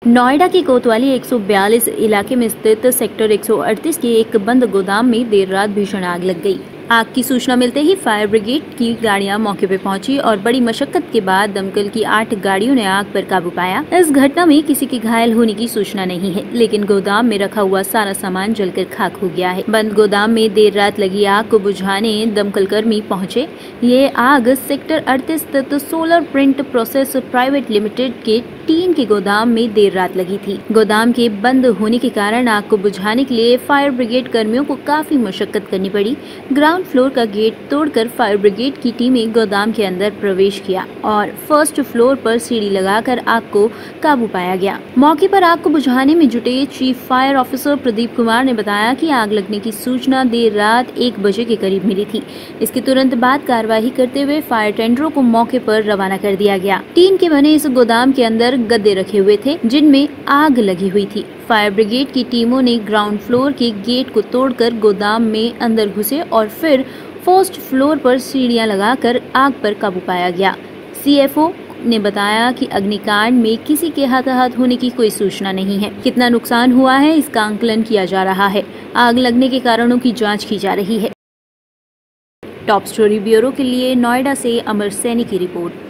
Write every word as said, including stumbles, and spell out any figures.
नोएडा के कोतवाली एक सौ बयालीस इलाके में स्थित सेक्टर एक सौ अड़तीस के एक बंद गोदाम में देर रात भीषण आग लग गई। आग की सूचना मिलते ही फायर ब्रिगेड की गाड़ियां मौके पर पहुंची और बड़ी मशक्कत के बाद दमकल की आठ गाड़ियों ने आग पर काबू पाया। इस घटना में किसी के घायल होने की सूचना नहीं है, लेकिन गोदाम में रखा हुआ सारा सामान जलकर खाक हो गया है। बंद गोदाम में देर रात लगी आग को बुझाने दमकल कर्मी पहुंचे। ये आग सेक्टर अड़तीस स्थित solar print process private limited के टीन के गोदाम में देर रात लगी थी। गोदाम के बंद होने के कारण आग को बुझाने के लिए फायर ब्रिगेड कर्मियों को काफी मशक्कत करनी पड़ी। ग्राउंड फ्लोर का गेट तोड़कर फायर ब्रिगेड की टीमें गोदाम के अंदर प्रवेश किया और फर्स्ट फ्लोर पर सीढ़ी लगाकर आग को काबू पाया गया। मौके पर आग को बुझाने में जुटे chief fire officer Pradeep Kumar ने बताया कि आग लगने की सूचना देर रात एक बजे के करीब मिली थी। इसके तुरंत बाद कार्रवाई करते हुए फायर टेंडरों को मौके पर रवाना कर दिया गया। टीन के बने इस गोदाम के अंदर गद्दे रखे हुए थे जिनमें आग लगी हुई थी। फायर ब्रिगेड की टीमों ने ग्राउंड फ्लोर के गेट को तोड़कर गोदाम में अंदर घुसे और फिर फर्स्ट फ्लोर पर सीढ़ियां लगाकर आग पर काबू पाया गया। सीएफओ ने बताया कि अग्निकांड में किसी के हताहत होने की कोई सूचना नहीं है। कितना नुकसान हुआ है इसका आंकलन किया जा रहा है। आग लगने के कारणों की जांच की जा रही है। टॉप स्टोरी ब्यूरो के लिए नोएडा से अमर सैनी की रिपोर्ट।